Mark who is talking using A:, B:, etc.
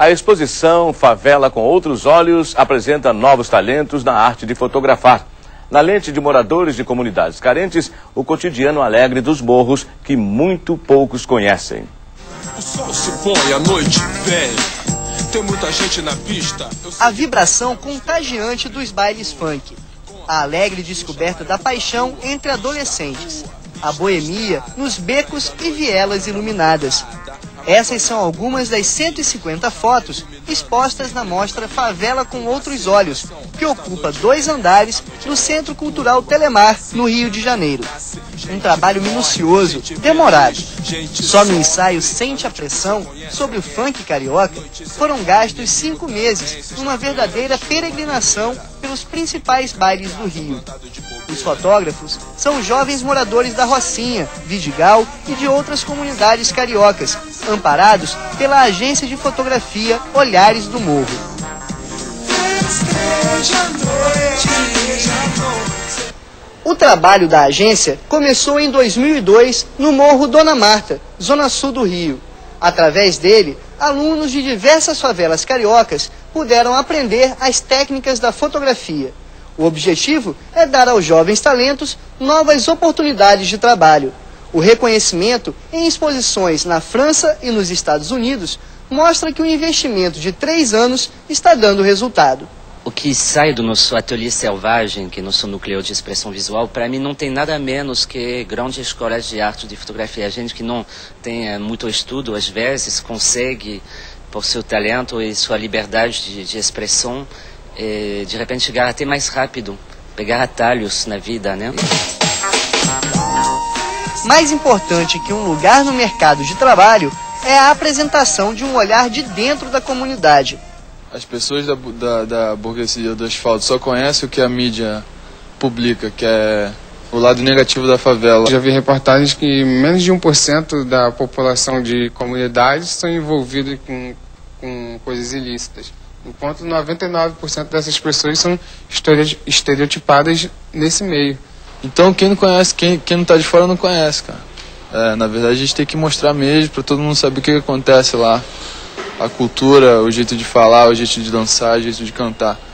A: A exposição Favela com Outros Olhos apresenta novos talentos na arte de fotografar. Na lente de moradores de comunidades carentes, o cotidiano alegre dos morros que muito poucos conhecem.
B: O sol se põe, a noite vem, tem muita gente na pista.
C: A vibração contagiante dos bailes funk. A alegre descoberta da paixão entre adolescentes. A boemia nos becos e vielas iluminadas. Essas são algumas das 150 fotos expostas na mostra Favela com Outros Olhos, que ocupa 2 andares no Centro Cultural Telemar, no Rio de Janeiro. Um trabalho minucioso, demorado. Só no ensaio Sente a Pressão, sobre o funk carioca, foram gastos 5 meses numa verdadeira peregrinação pelos principais bailes do Rio. Os fotógrafos são jovens moradores da Rocinha, Vidigal e de outras comunidades cariocas, amparados pela agência de fotografia Olhares do Morro. O trabalho da agência começou em 2002 no Morro Dona Marta, zona sul do Rio. Através dele, alunos de diversas favelas cariocas puderam aprender as técnicas da fotografia. O objetivo é dar aos jovens talentos novas oportunidades de trabalho. O reconhecimento em exposições na França e nos Estados Unidos mostra que o investimento de 3 anos está dando resultado.
D: O que sai do nosso ateliê selvagem, que é nosso núcleo de expressão visual, para mim não tem nada menos que grandes escolas de arte de fotografia. A gente que não tem muito estudo, às vezes, consegue, por seu talento e sua liberdade de expressão, de repente chegar até mais rápido, pegar atalhos na vida, né?
C: Mais importante que um lugar no mercado de trabalho é a apresentação de um olhar de dentro da comunidade.
E: As pessoas da burguesia do asfalto só conhecem o que a mídia publica, que é o lado negativo da favela.
F: Já vi reportagens que menos de 1% da população de comunidades estão envolvidos com coisas ilícitas, enquanto 99% dessas pessoas são estereotipadas nesse meio.
E: Então quem não conhece, quem não está de fora não conhece, cara. Na verdade a gente tem que mostrar mesmo para todo mundo saber o que acontece lá. A cultura, o jeito de falar, o jeito de dançar, o jeito de cantar.